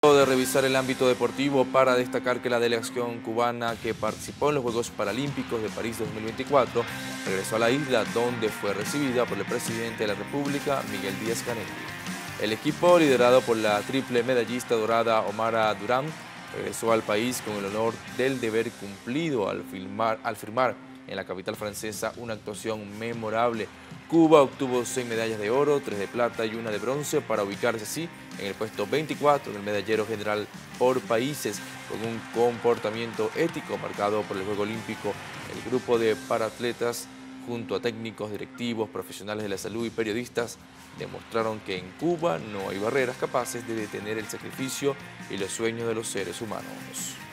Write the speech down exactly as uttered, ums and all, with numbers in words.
De revisar el ámbito deportivo para destacar que la delegación cubana que participó en los Juegos Paralímpicos de París dos mil veinticuatro regresó a la isla, donde fue recibida por el presidente de la República, Miguel Díaz-Canel. El equipo, liderado por la triple medallista dorada Omara Durán, regresó al país con el honor del deber cumplido al firmar, al firmar en la capital francesa una actuación memorable. Cuba obtuvo seis medallas de oro, tres de plata y una de bronce para ubicarse así en el puesto veinticuatro del medallero general por países, con un comportamiento ético marcado por el Juego Olímpico. El grupo de paratletas, junto a técnicos, directivos, profesionales de la salud y periodistas, demostraron que en Cuba no hay barreras capaces de detener el sacrificio y los sueños de los seres humanos.